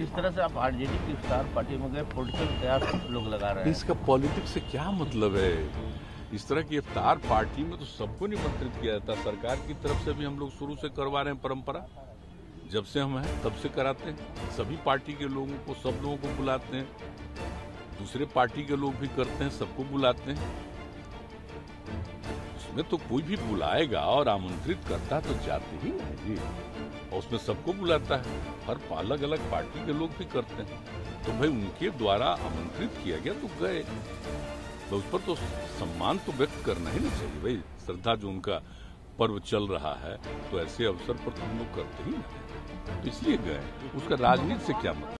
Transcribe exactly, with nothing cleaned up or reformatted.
जिस तरह से आप आरजेडी की इफ्तार पार्टी में गए, पॉलिटिकल कयास लोग लगा रहे हैं। इसका पॉलिटिक्स से क्या मतलब है? इस तरह की इफ्तार पार्टी में तो सबको निमंत्रित किया जाता है। सरकार की तरफ से भी हम लोग शुरू से करवा रहे हैं, परंपरा जब से हम हैं तब से कराते हैं। सभी पार्टी के लोगों को, सब लोगों को बुलाते हैं। दूसरे पार्टी के लोग भी करते हैं, सबको बुलाते हैं। उसमें तो कोई भी बुलाएगा और आमंत्रित करता तो जाते ही रहेंगे, और उसमें सबको बुलाता है। हर अलग अलग पार्टी के लोग भी करते हैं। तो भाई उनके द्वारा आमंत्रित किया गया तो गए, तो उस पर तो सम्मान तो व्यक्त करना ही नहीं चाहिए भाई। श्रद्धा जो उनका पर्व चल रहा है तो ऐसे अवसर पर तो हम लोग करते ही नहीं, तो इसलिए गए। उसका राजनीति से क्या मतलब?